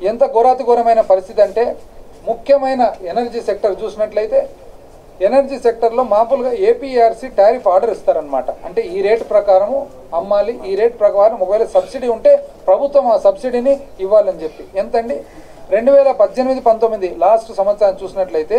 ఎంత ఘోరాతిఘోరమైన పరిస్థితి అంటే ముఖ్యమైన ఎనర్జీ సెక్టర్ చూసినట్లయితే ఎనర్జీ సెక్టర్లో మామూలుగా ఏపీఆర్సీ టారిఫ్ ఆర్డర్ ఇస్తారనమాట. అంటే ఈ రేటు ప్రకారము అమ్మాలి, ఈ రేటు ప్రకారం ఒకవేళ సబ్సిడీ ఉంటే ప్రభుత్వం ఆ సబ్సిడీని ఇవ్వాలని చెప్పి. ఎంతండి 2018-19 లాస్ట్ సంవత్సరం చూసినట్లయితే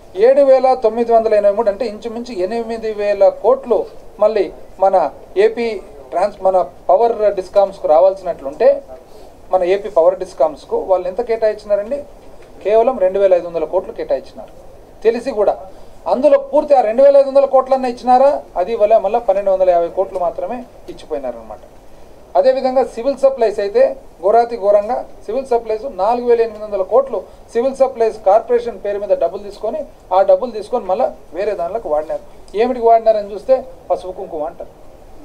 7,983 అంటే ఇంచుమించు 8,000 కోట్లు మళ్ళీ మన ఏపీ మన పవర్ డిస్కామ్స్కు రావాల్సినట్లుంటే మన ఏపీ పవర్ డిస్కామ్స్కు వాళ్ళు ఎంత కేటాయించినారండి? కేవలం 2,500 కోట్లు కేటాయించినారు. తెలిసి కూడా అందులో పూర్తి ఆ 2,500 కోట్లన్నా ఇచ్చినారా? అది వల్ల మళ్ళీ 1,250 కోట్లు మాత్రమే ఇచ్చిపోయినారనమాట. అదేవిధంగా సివిల్ సప్లైస్ అయితే ఘోరంగా సివిల్ సప్లైస్ 4,800 కోట్లు సివిల్ సప్లైస్ కార్పొరేషన్ పేరు మీద డబ్బులు తీసుకొని ఆ డబ్బులు తీసుకొని మళ్ళీ వేరే దానిలోకి వాడినారు. ఏమిటికి వాడినారని చూస్తే పసుపు కుంకుమ అంటారు.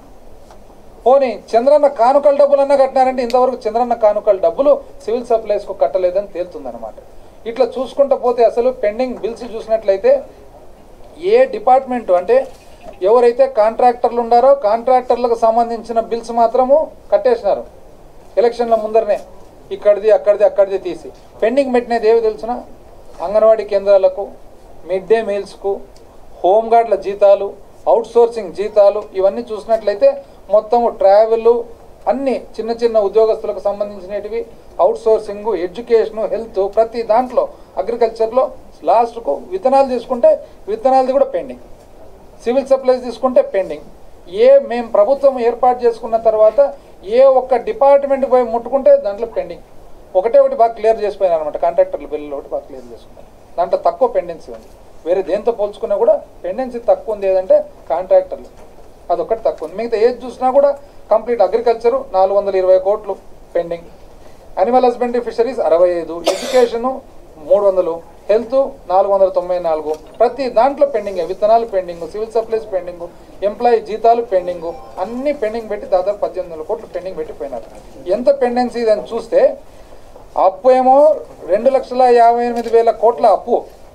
పోనీ చంద్రన్న కానుకల డబ్బులన్నా కట్టినారంటే ఇంతవరకు చంద్రన్న కానుకల డబ్బులు సివిల్ సప్లైస్కు కట్టలేదని తేలుతుందన్నమాట. ఇట్లా చూసుకుంటూ పోతే అసలు పెండింగ్ బిల్స్ చూసినట్లయితే ఏ డిపార్ట్మెంటు అంటే ఎవరైతే కాంట్రాక్టర్లు ఉన్నారో కాంట్రాక్టర్లకు సంబంధించిన బిల్స్ మాత్రము కట్టేసినారు ఎలక్షన్ల ముందరనే. అక్కడిది తీసి పెండింగ్ పెట్టినది ఏవి తెలుసునా? అంగన్వాడీ కేంద్రాలకు, మిడ్ డే మీల్స్కు, హోంగార్డుల జీతాలు, అవుట్సోర్సింగ్ జీతాలు, ఇవన్నీ చూసినట్లయితే మొత్తము ట్రావెల్ అన్ని చిన్న చిన్న ఉద్యోగస్తులకు సంబంధించినవి, అవుట్సోర్సింగ్, ఎడ్యుకేషను, హెల్త్, ప్రతి దాంట్లో అగ్రికల్చర్లో లాస్ట్కు విత్తనాలు తీసుకుంటే విత్తనాలది కూడా పెండింగ్, సివిల్ సప్లైస్ తీసుకుంటే పెండింగ్. మేము ప్రభుత్వం ఏర్పాటు చేసుకున్న తర్వాత ఏ ఒక్క డిపార్ట్మెంట్ పోయి ముట్టుకుంటే దాంట్లో పెండింగ్. ఒకటి బాగా క్లియర్ చేసిపోయినారు అనమాట. కాంట్రాక్టర్ల బిల్లులు ఒకటి బాగా క్లియర్ చేసుకున్నారు. దాంట్లో తక్కువ పెండెన్సీ ఉంది. వేరే దేంతో పోల్చుకున్నా కూడా పెండెన్సీ తక్కువ ఉంది. ఏదంటే కాంట్రాక్టర్లు అదొకటి తక్కువ ఉంది. మిగతా ఏది చూసినా కూడా కంప్లీట్ అగ్రికల్చరు 420 కోట్లు pending, animal husbandry fisheries 65, education 300, health 494, ప్రతి దాంట్లో పెండింగ్. విత్తనాలు pending, civil supplies pending, employee జీతాలు పెండింగ్, అన్ని పెండింగ్ పెట్టి దాదాపు 18,000 కోట్లు పెండింగ్ పెట్టిపోయినారు. ఎంత పెండెన్సీ అని చూస్తే అప్పు ఏమో 2,58,000 కోట్ల అప్పు.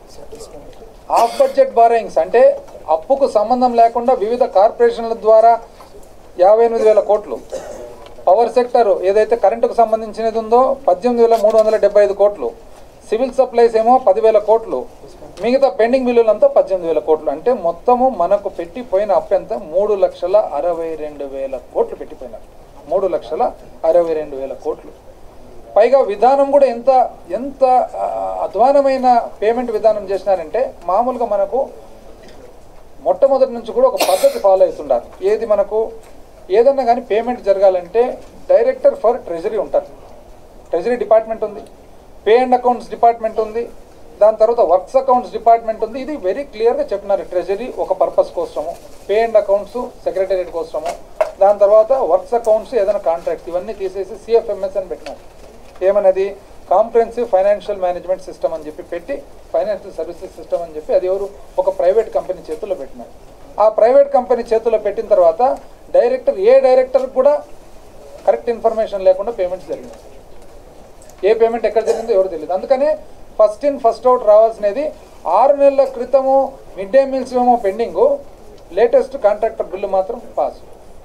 ఆఫ్ బడ్జెట్ బారోయింగ్స్ అంటే అప్పుకు సంబంధం లేకుండా వివిధ కార్పొరేషన్ల ద్వారా 58,000 కోట్లు. పవర్ సెక్టర్ ఏదైతే కరెంటుకు సంబంధించినది ఉందో 18,375 కోట్లు. సివిల్ సప్లైస్ ఏమో 10,000 కోట్లు. మిగతా పెండింగ్ బిల్లులంతా 18,000 కోట్లు. అంటే మొత్తము మనకు పెట్టిపోయిన అప్పు ఎంత? 3,62,000 కోట్లు పెట్టిపోయినారు. 3,62,000 కోట్లు. పైగా విధానం కూడా ఎంత అధ్వానమైన పేమెంట్ విధానం చేసినారంటే మామూలుగా మనకు మొట్టమొదటి నుంచి కూడా ఒక పద్ధతి ఫాలో అవుతుండాలి. ఏది మనకు ఏదన్నా కానీ పేమెంట్ జరగాలంటే డైరెక్టర్ ఫర్ ట్రెజరీ ఉంటారు. ట్రెజరీ డిపార్ట్మెంట్ ఉంది, పే అండ్ అకౌంట్స్ డిపార్ట్మెంట్ ఉంది, దాని తర్వాత వర్క్స్ అకౌంట్స్ డిపార్ట్మెంట్ ఉంది. ఇది వెరీ క్లియర్గా చెప్పినారు. ట్రెజరీ ఒక పర్పస్ కోసము, పే అండ్ అకౌంట్స్ సెక్రటేరియట్ కోసము, దాని తర్వాత వర్క్స్ అకౌంట్స్ ఏదైనా కాంట్రాక్ట్స్ ఇవన్నీ తీసేసి సిఎఫ్ఎంఎస్ అని పెట్టినారు. ఏమన్నది? కాంప్రహెన్సివ్ ఫైనాన్షియల్ మేనేజ్మెంట్ సిస్టమ్ అని చెప్పి పెట్టి ఫైనాన్షియల్ సర్వీసెస్ సిస్టమ్ అని చెప్పి అది ఎవరు ఒక ప్రైవేట్ కంపెనీ చేతుల్లో పెట్టినారు. ఆ ప్రైవేట్ కంపెనీ చేతుల్లో పెట్టిన తర్వాత ఏ డైరెక్టర్ కూడా కరెక్ట్ ఇన్ఫర్మేషన్ లేకుండా పేమెంట్స్ జరిగినాయి. ఏ పేమెంట్ ఎక్కడ జరిగిందో ఎవరు తెలియదు. అందుకనే ఫస్ట్ ఇన్ ఫస్ట్ అవుట్ రావాల్సినది 6 నెలల క్రితము మిడ్ డే మీల్స్ ఏమో పెండింగు, లేటెస్ట్ కాంట్రాక్టర్ బిల్లు మాత్రం పాస్.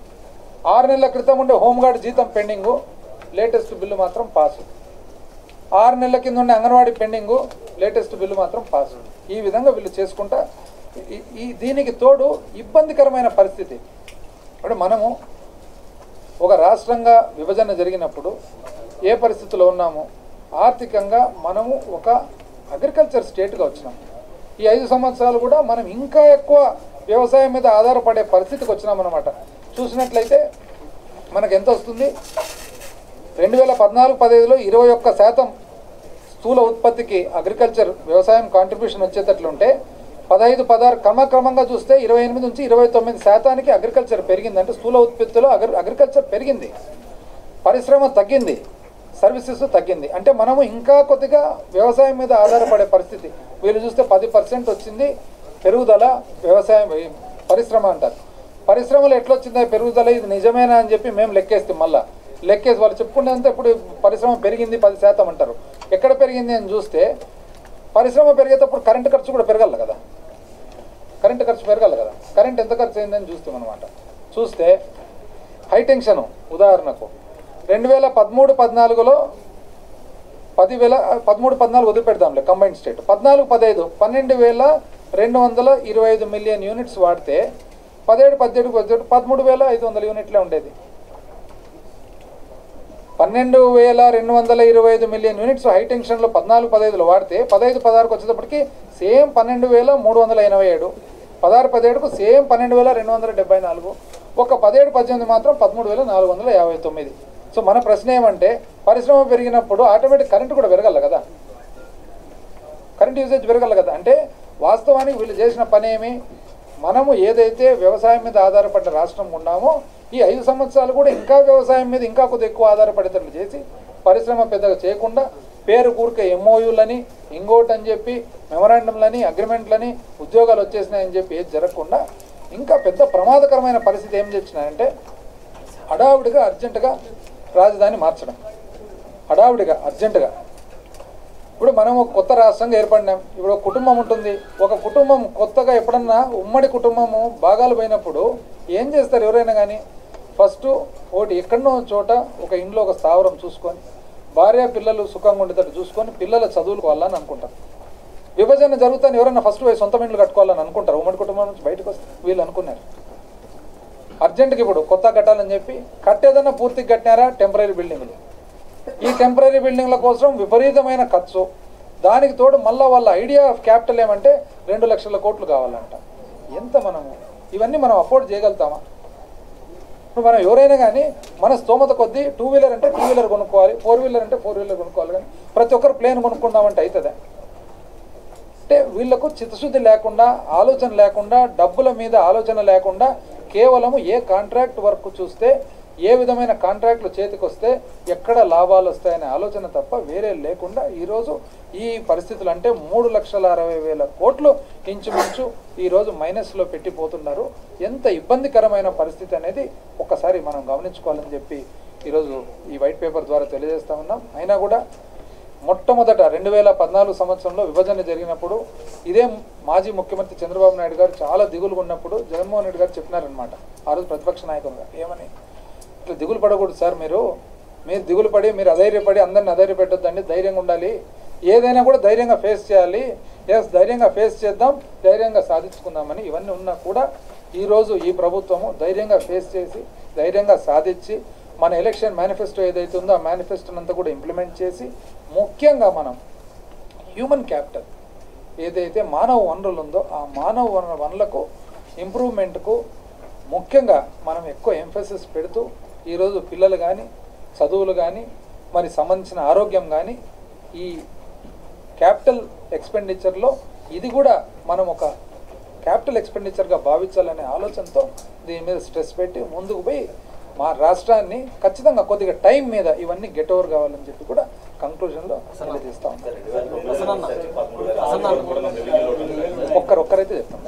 6 నెలల క్రితం ఉండే హోంగార్డ్ జీతం పెండింగు, లేటెస్ట్ బిల్లు మాత్రం పాస్. 6 నెలల కింద ఉండే అంగన్వాడీ పెండింగు, లేటెస్ట్ బిల్లు మాత్రం పాస్. ఈ విధంగా వీళ్ళు చేసుకుంటా దీనికి తోడు ఇబ్బందికరమైన పరిస్థితి. అంటే మనము ఒక రాష్ట్రంగా విభజన జరిగినప్పుడు ఏ పరిస్థితిలో ఉన్నాము? ఆర్థికంగా మనము ఒక అగ్రికల్చర్ స్టేట్గా వచ్చినాం. ఈ 5 సంవత్సరాలు కూడా మనం ఇంకా ఎక్కువ వ్యవసాయం మీద ఆధారపడే పరిస్థితికి వచ్చినామన్నమాట. చూసినట్లయితే మనకు ఎంత వస్తుంది? 2014-15లో 21% స్థూల ఉత్పత్తికి అగ్రికల్చర్ వ్యవసాయం కాంట్రిబ్యూషన్ వచ్చేటట్లుంటే 15-16 క్రమంగా చూస్తే 28 నుంచి 29% అగ్రికల్చర్ పెరిగింది. అంటే స్థూల ఉత్పత్తిలో అగ్రికల్చర్ పెరిగింది, పరిశ్రమ తగ్గింది, సర్వీసెస్ తగ్గింది. అంటే మనము ఇంకా కొద్దిగా వ్యవసాయం మీద ఆధారపడే పరిస్థితి. వీళ్ళు చూస్తే 10% వచ్చింది పెరుగుదల వ్యవసాయం పరిశ్రమ అంటారు. పరిశ్రమలు ఎట్లొచ్చిందా పెరుగుదల? ఇది నిజమేనా అని చెప్పి మేము లెక్కేస్తాం. మళ్ళీ లెక్కేసి వాళ్ళు చెప్పుకునేంత ఇప్పుడు పరిశ్రమ పెరిగింది 10% అంటారు. ఎక్కడ పెరిగింది అని చూస్తే పరిశ్రమ పెరిగేటప్పుడు కరెంటు ఖర్చు కూడా పెరగాలి కదా. కరెంటు ఖర్చు పెరగాలి కదా. కరెంట్ ఎంత ఖర్చు అయిందని చూస్తాం అనమాట. చూస్తే హైటెన్షన్ ఉదాహరణకు 2013-14లో 13-14 వదిలిపెడదాంలే కంబైన్డ్ స్టేట్, 14-15 12,225 మిలియన్ యూనిట్స్ వాడితే 17-18 13,500 యూనిట్లే ఉండేది. 12,225 మిలియన్ యూనిట్స్ హై టెన్షన్లో 14-15లో వాడితే 15-16కు వచ్చేటప్పటికి సేమ్ 12,387, 16-17కు సేమ్ 12,274, ఒక 17-18 మాత్రం 13,459. సో మన ప్రశ్న ఏమంటే పరిశ్రమ పెరిగినప్పుడు ఆటోమేటిక్ కరెంటు కూడా పెరగాలి కదా, కరెంట్ యూసేజ్ పెరగాలి కదా. అంటే వాస్తవానికి వీళ్ళు చేసిన పని ఏమి, మనము ఏదైతే వ్యవసాయం మీద ఆధారపడ్డ రాష్ట్రం ఉన్నామో ఈ 5 సంవత్సరాలు కూడా ఇంకా వ్యవసాయం మీద ఇంకా కొద్దిగా ఎక్కువ ఆధారపడేటట్లు చేసి పరిశ్రమ పెద్దగా చేయకుండా పేరు కూరికే ఎంఓయూలని ఇంకోటి అని చెప్పి మెమరాండంలని అగ్రిమెంట్లని ఉద్యోగాలు వచ్చేసినాయని చెప్పి ఏది జరగకుండా ఇంకా పెద్ద ప్రమాదకరమైన పరిస్థితి ఏం తెచ్చినాయంటే హడావుడిగా అర్జెంటుగా రాజధాని మార్చడం, హడావుడిగా అర్జెంటుగా. ఇప్పుడు మనం ఒక కొత్త రాష్ట్రంగా ఏర్పడినాం. ఇప్పుడు ఒక కుటుంబం ఉంటుంది, ఒక కుటుంబం కొత్తగా ఎప్పుడన్నా ఉమ్మడి కుటుంబము భాగాలు పోయినప్పుడు ఏం చేస్తారు ఎవరైనా కానీ, ఫస్ట్ ఒకటి ఎక్కడనో చోట ఒక ఇంట్లో ఒక స్థావరం చూసుకొని భార్య పిల్లలు సుఖంగా ఉండేటట్టు చూసుకొని పిల్లల చదువుకోవాలని అనుకుంటారు. విభజన జరుగుతాను ఎవరైనా ఫస్ట్ పోయి సొంత ఇండ్లు కట్టుకోవాలని అనుకుంటారు. ఉమ్మడి కుటుంబం నుంచి బయటకు వస్తే వీళ్ళు అనుకున్నారు అర్జెంటుగా ఇప్పుడు కొత్త కట్టాలని చెప్పి కట్టేదన్నా పూర్తిగా కట్టినారా టెంపరీ బిల్డింగ్లు. ఈ టెంపరీ బిల్డింగ్ల కోసం విపరీతమైన ఖర్చు, దానికి తోడు మళ్ళీ వాళ్ళ ఐడియా ఆఫ్ క్యాపిటల్ ఏమంటే 2 లక్షల కోట్లు కావాలంట. ఎంత మనము ఇవన్నీ మనం అఫోర్డ్ చేయగలుగుతామా? ఇప్పుడు మనం ఎవరైనా కానీ మన స్తోమత కొద్దీ 2 వీలర్ అంటే 2 వీలర్ కొనుక్కోవాలి, 4 వీలర్ అంటే 4 వీలర్ కొనుక్కోవాలి, కానీ ప్రతి ఒక్కరు ప్లేన్ కొనుక్కుందామంటే అవుతుందా? అంటే వీళ్లకు చిత్తశుద్ధి లేకుండా, ఆలోచన లేకుండా, డబ్బుల మీద ఆలోచన లేకుండా కేవలము ఏ కాంట్రాక్ట్ వర్క్ చూస్తే ఏ విధమైన కాంట్రాక్ట్లు చేతికి వస్తే ఎక్కడ లాభాలు వస్తాయనే ఆలోచన తప్ప వేరే లేకుండా ఈరోజు ఈ పరిస్థితులు అంటే 3,60,000 కోట్లు ఇంచుమించు ఈరోజు మైనస్లో పెట్టిపోతున్నారు. ఎంత ఇబ్బందికరమైన పరిస్థితి అనేది ఒక్కసారి మనం గమనించుకోవాలని చెప్పి ఈరోజు ఈ వైట్ పేపర్ ద్వారా తెలియజేస్తా ఉన్నాం. అయినా కూడా మొట్టమొదట 2014 సంవత్సరంలో విభజన జరిగినప్పుడు ఇదే మాజీ ముఖ్యమంత్రి చంద్రబాబు నాయుడు గారు చాలా దిగులుగా ఉన్నప్పుడు జగన్మోహన్ రెడ్డి గారు చెప్పినారనమాట ఆ రోజు ప్రతిపక్ష నాయకులుగా, ఏమని ఇట్లా దిగులు పడకూడదు సార్, మీరు దిగులు పడి మీరు అధైర్యపడి అందరిని అధైర్యపెట్టొద్దండి, ధైర్యంగా ఉండాలి, ఏదైనా కూడా ధైర్యంగా ఫేస్ చేయాలి, ధైర్యంగా ఫేస్ చేద్దాం, ధైర్యంగా సాధించుకుందామని ఇవన్నీ ఉన్నా కూడా ఈరోజు ఈ ప్రభుత్వము ధైర్యంగా ఫేస్ చేసి ధైర్యంగా సాధించి మన ఎలక్షన్ మేనిఫెస్టో ఏదైతే ఉందో ఆ మేనిఫెస్టోని అంతా కూడా ఇంప్లిమెంట్ చేసి ముఖ్యంగా మనం హ్యూమన్ క్యాపిటల్ ఏదైతే మానవ వనరులు ఉందో ఆ మానవ వనరులకు ఇంప్రూవ్మెంట్కు ముఖ్యంగా మనం ఎక్కువ ఎంఫసిస్ పెడుతూ ఈరోజు పిల్లలు కానీ చదువులు కానీ మరి సంబంధించిన ఆరోగ్యం కానీ ఈ క్యాపిటల్ ఎక్స్పెండిచర్లో ఇది కూడా మనం ఒక క్యాపిటల్ ఎక్స్పెండిచర్గా భావించాలనే ఆలోచనతో దీని మీద స్ట్రెస్ పెట్టి ముందుకు పోయి మా రాష్ట్రాన్ని ఖచ్చితంగా కొద్దిగా టైం మీద ఇవన్నీ గెట్ ఓవర్ కావాలని చెప్పి కూడా కంక్లూజన్లో తెలియజేస్తా ఉంటాం. ఒక్కరైతే చెప్తాం.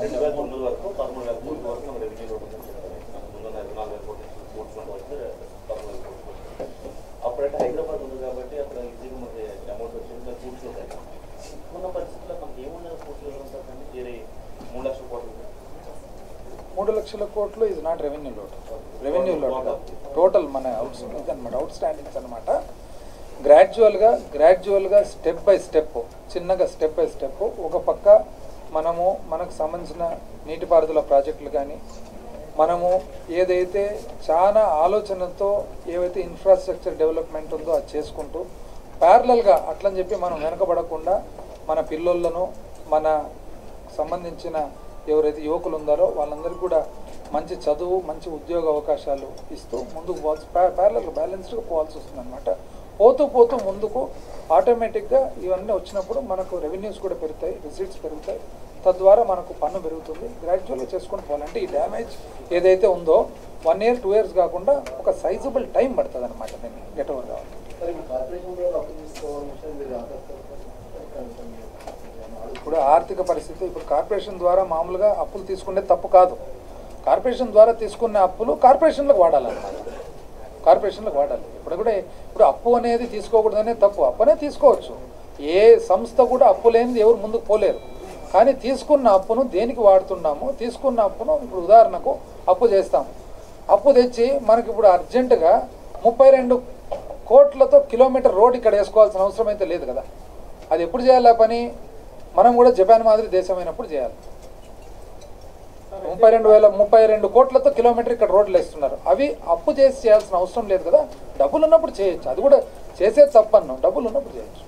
అప్పుడంటే హైదరాబాద్ ఉంది కాబట్టి అక్కడ ఈజీగా మనకి అమౌంట్ వచ్చింది, పూర్తిలో ఉన్న పరిస్థితుల్లో మనకి ఏమున్నా పూర్తిలో ఉంటుందండి. వేరే 3 లక్షల కోట్లు 3 లక్షల కోట్లు is not revenue load. Revenue load total మన ఇదన్నమాట అవుట్ స్టాండింగ్స్ అనమాట. గ్రాడ్యువల్గా స్టెప్ బై స్టెప్ చిన్నగా స్టెప్ బై స్టెప్ ఒక పక్క మనకు సంబంధించిన నీటిపారుదల ప్రాజెక్టులు కానీ మనము ఏదైతే చాలా ఆలోచనతో ఏవైతే ఇన్ఫ్రాస్ట్రక్చర్ డెవలప్మెంట్ ఉందో అది చేసుకుంటూ ప్యారలల్గా అట్లని చెప్పి మనం వెనకబడకుండా మన పిల్లలను మన సంబంధించిన ఎవరైతే యువకులు ఉన్నారో వాళ్ళందరికీ కూడా మంచి చదువు మంచి ఉద్యోగ అవకాశాలు ఇస్తూ ముందుకు పోవాల్సి ప్యారలల్గా బ్యాలెన్స్డ్గా పోవాల్సి వస్తుంది అనమాట. పోతూ ముందుకు ఆటోమేటిక్గా ఇవన్నీ వచ్చినప్పుడు మనకు రెవెన్యూస్ కూడా పెరుగుతాయి, రిసీట్స్ పెరుగుతాయి, తద్వారా మనకు పన్ను పెరుగుతుంది. గ్రాడ్యువల్గా చేసుకొని పోవాలంటే ఈ డ్యామేజ్ ఏదైతే ఉందో 1 year 2 years కాకుండా ఒక సైజబుల్ టైం పడుతుంది అనమాట దీన్ని గెట్ ఓవర్ కావాలి. ఇప్పుడు ఆర్థిక పరిస్థితి ఇప్పుడు కార్పొరేషన్ ద్వారా మామూలుగా అప్పులు తీసుకునే తప్పు కాదు. కార్పొరేషన్ ద్వారా తీసుకున్న అప్పులు కార్పొరేషన్లకు వాడాలన్నమాట, కార్పొరేషన్లకు వాడాలి. ఇప్పుడు అప్పు అనేది తీసుకోకూడదు అనేది తప్పు. అప్పు అనేది తీసుకోవచ్చు, ఏ సంస్థ కూడా అప్పు లేనిది ఎవరు ముందుకు పోలేరు. కానీ తీసుకున్న అప్పును దేనికి వాడుతున్నాము, తీసుకున్న అప్పును ఇప్పుడు ఉదాహరణకు అప్పు చేస్తాము, అప్పు తెచ్చి మనకి ఇప్పుడు అర్జెంటుగా 32 కోట్లతో కిలోమీటర్ రోడ్ ఇక్కడ వేసుకోవాల్సిన అవసరం అయితే లేదు కదా. అది ఎప్పుడు చేయాలి ఆ పని? మనం కూడా జపాన్ మాదిరి దేశమైనప్పుడు చేయాలి. 32 కోట్లతో కిలోమీటర్ ఇక్కడ రోడ్లు వేస్తున్నారు. అవి అప్పు చేసి చేయాల్సిన అవసరం లేదు కదా. డబ్బులు ఉన్నప్పుడు చేయొచ్చు. అది కూడా చేసేది తప్పన్నాం, డబ్బులు ఉన్నప్పుడు చేయొచ్చు.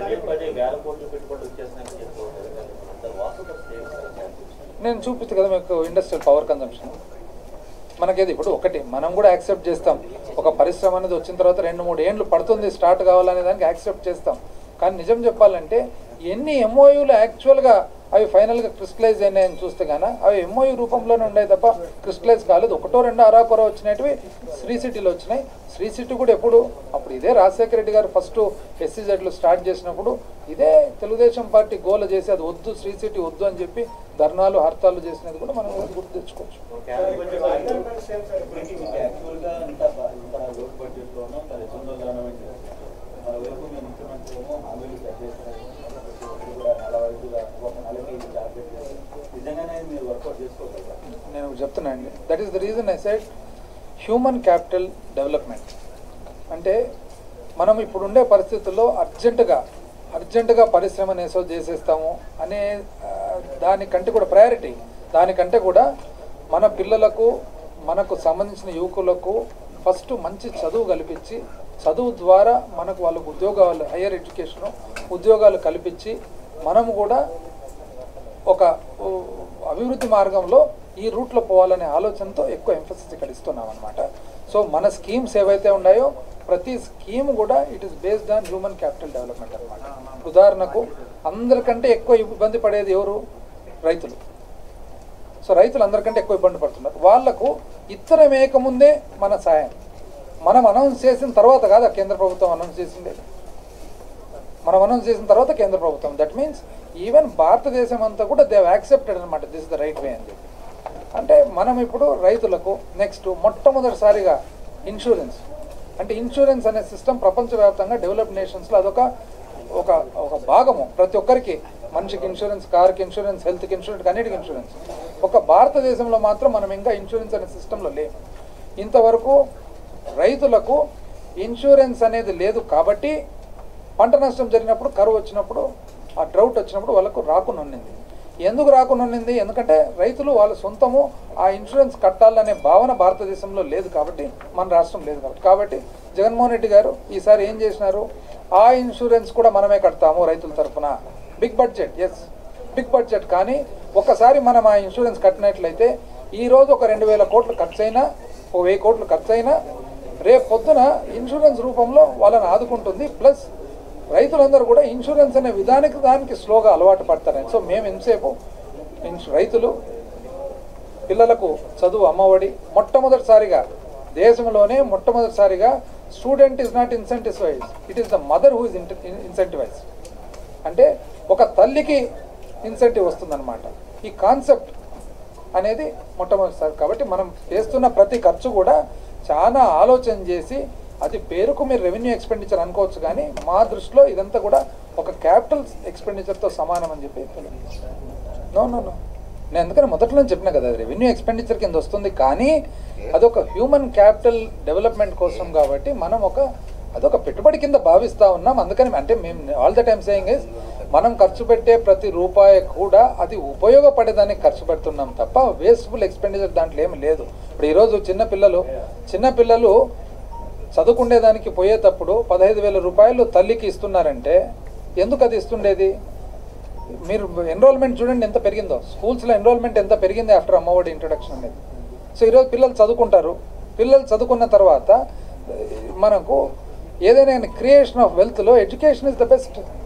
నేను చూపిస్తే కదా మీకు ఇండస్ట్రియల్ పవర్ కన్జంప్షన్ మనకేది ఇప్పుడు ఒకటి మనం కూడా యాక్సెప్ట్ చేస్తాం. ఒక పరిశ్రమ అనేది వచ్చిన తర్వాత 2-3 ఏళ్ళు పడుతుంది స్టార్ట్ కావాలనే దానికి యాక్సెప్ట్ చేస్తాం. కానీ నిజం చెప్పాలంటే ఎన్ని ఎంఓయూలు యాక్చువల్గా అవి ఫైనల్గా క్రిస్టలైజ్ అయినాయని చూస్తే కానీ అవి ఎంఓయూ రూపంలోనే ఉన్నాయి తప్ప క్రిస్టలైజ్ కాలేదు. 1-2 అరాకొర వచ్చినవి శ్రీ సిటీలో వచ్చినాయి. శ్రీ సిటీ కూడా ఎప్పుడు అప్పుడు ఇదే రాజశేఖర రెడ్డి గారు ఫస్ట్ SEZలు స్టార్ట్ చేసినప్పుడు ఇదే తెలుగుదేశం పార్టీ గోల చేసి అది వద్దు, శ్రీ సిటీ వద్దు అని చెప్పి ధర్నాలు హర్తాలు చేసినది కూడా మనం గుర్తు తెచ్చుకోవచ్చు. నేను చెప్తున్నా అండి, that is the reason I said human capital development అంటే మనం ఇప్పుడుండే పరిస్థితుల్లో అర్జెంటుగా పరిశ్రమను ఏసో చేసేస్తాము అనే దానికంటే కూడా ప్రయారిటీ, దానికంటే కూడా మన పిల్లలకు మనకు సంబంధించిన యువకులకు ఫస్ట్ మంచి చదువు కల్పించి చదువు ద్వారా మనకు వాళ్ళకు ఉద్యోగాలు హయ్యర్ ఎడ్యుకేషను ఉద్యోగాలు కల్పించి మనము కూడా ఒక అభివృద్ధి మార్గంలో ఈ రూట్లో పోవాలనే ఆలోచనతో ఎక్కువ ఎంఫసిస్ ఇక్కడ ఇస్తున్నాం అనమాట. సో మన స్కీమ్స్ ఏవైతే ఉన్నాయో ప్రతి స్కీమ్ కూడా it is based on human capital development అనమాట. ఉదాహరణకు అందరికంటే ఎక్కువ ఇబ్బంది పడేది ఎవరు? రైతులు. సో రైతులు అందరికంటే ఎక్కువ ఇబ్బంది పడుతున్నారు. వాళ్లకు ఇతర మేకముందే మన సాయం మనం అనౌన్స్ చేసిన తర్వాత కాదా కేంద్ర ప్రభుత్వం అనౌన్స్ చేసిందే. మనం అనౌన్స్ చేసిన తర్వాత కేంద్ర ప్రభుత్వం, దట్ మీన్స్ ఈవెన్ భారతదేశం అంతా కూడా దే హ్యావ్ యాక్సెప్టెడ్ అనమాట దిస్ ద రైట్ వే అని చెప్పి. అంటే మనం ఇప్పుడు రైతులకు నెక్స్ట్ మొట్టమొదటిసారిగా ఇన్సూరెన్స్ అంటే ఇన్సూరెన్స్ అనే సిస్టమ్ ప్రపంచవ్యాప్తంగా డెవలప్డ్ నేషన్స్లో అదొక ఒక ఒక భాగము. ప్రతి ఒక్కరికి మనిషికి ఇన్సూరెన్స్, కార్కి ఇన్సూరెన్స్, హెల్త్కి ఇన్సూరెన్స్, అన్నిటికి ఇన్సూరెన్స్. ఒక భారతదేశంలో మాత్రం మనం ఇంకా ఇన్సూరెన్స్ అనే సిస్టంలో లేము. ఇంతవరకు రైతులకు ఇన్సూరెన్స్ అనేది లేదు కాబట్టి పంట నష్టం జరిగినప్పుడు, కరువు వచ్చినప్పుడు, ఆ డ్రౌట్ వచ్చినప్పుడు వాళ్ళకు రాకుండా ఉండింది. ఎందుకు రాకుండా ఉండింది? ఎందుకంటే రైతులు వాళ్ళ సొంతము ఆ ఇన్సూరెన్స్ కట్టాలనే భావన భారతదేశంలో లేదు కాబట్టి, మన రాష్ట్రం లేదు కాబట్టి జగన్మోహన్ రెడ్డి గారు ఈసారి ఏం చేసినారు? ఆ ఇన్సూరెన్స్ కూడా మనమే కడతాము రైతుల తరఫున. Big budget, yes big budget. కానీ ఒకసారి మనం ఆ ఇన్సూరెన్స్ కట్టినట్లయితే ఈరోజు ఒక 2000 కోట్లు ఖర్చు అయినా, 1000 కోట్లు ఖర్చు అయినా రేపు పొద్దున ఇన్సూరెన్స్ రూపంలో వాళ్ళని ఆదుకుంటుంది. ప్లస్ రైతులందరూ కూడా ఇన్సూరెన్స్ అనే దానికి స్లోగా అలవాటు పడతారని. సో మేము ఎంతసేపు రైతులు పిల్లలకు చదువు అమ్మఒడి మొట్టమొదటిసారిగా దేశంలోనే మొట్టమొదటిసారిగా student is not incentivize, it is the mother who is incentivize. అంటే ఒక తల్లికి ఇన్సెంటివ్ వస్తుందన్నమాట. ఈ కాన్సెప్ట్ అనేది మొట్టమొదటిసారి. కాబట్టి మనం చేస్తున్న ప్రతి ఖర్చు కూడా చాలా ఆలోచన చేసి, అది పేరుకు మీరు రెవెన్యూ ఎక్స్పెండిచర్ అనుకోవచ్చు కానీ మా దృష్టిలో ఇదంతా కూడా ఒక క్యాపిటల్ ఎక్స్పెండిచర్తో సమానం అని చెప్పి నో నేను అందుకని మొదట్లో చెప్పిన కదా, రెవెన్యూ ఎక్స్పెండిచర్ కింద వస్తుంది కానీ అదొక హ్యూమన్ క్యాపిటల్ డెవలప్మెంట్ కోసం కాబట్టి మనం అదొక పెట్టుబడి కింద భావిస్తూ ఉన్నాం. అందుకని అంటే మేము all the time saying is మనం ఖర్చు పెట్టే ప్రతి రూపాయి కూడా అది ఉపయోగపడేదానికి ఖర్చు పెడుతున్నాం తప్ప వేస్ట్ఫుల్ ఎక్స్పెండిచర్ దాంట్లో ఏమి లేదు. ఇప్పుడు ఈరోజు చిన్నపిల్లలు చదువుకునేదానికి పోయేటప్పుడు 15,000 రూపాయలు తల్లికి ఇస్తున్నారంటే ఎందుకు అది ఇస్తుండేది? మీరు ఎన్రోల్మెంట్ చూడండి ఎంత పెరిగిందో, స్కూల్స్లో ఎన్రోల్మెంట్ ఎంత పెరిగింది ఆఫ్టర్ అమ్మఒడి ఇంట్రొడక్షన్ అనేది. సో ఈరోజు పిల్లలు చదువుకుంటారు. పిల్లలు చదువుకున్న తర్వాత మనకు ఏదైనా క్రియేషన్ ఆఫ్ వెల్త్లో ఎడ్యుకేషన్ ఇస్ ద బెస్ట్.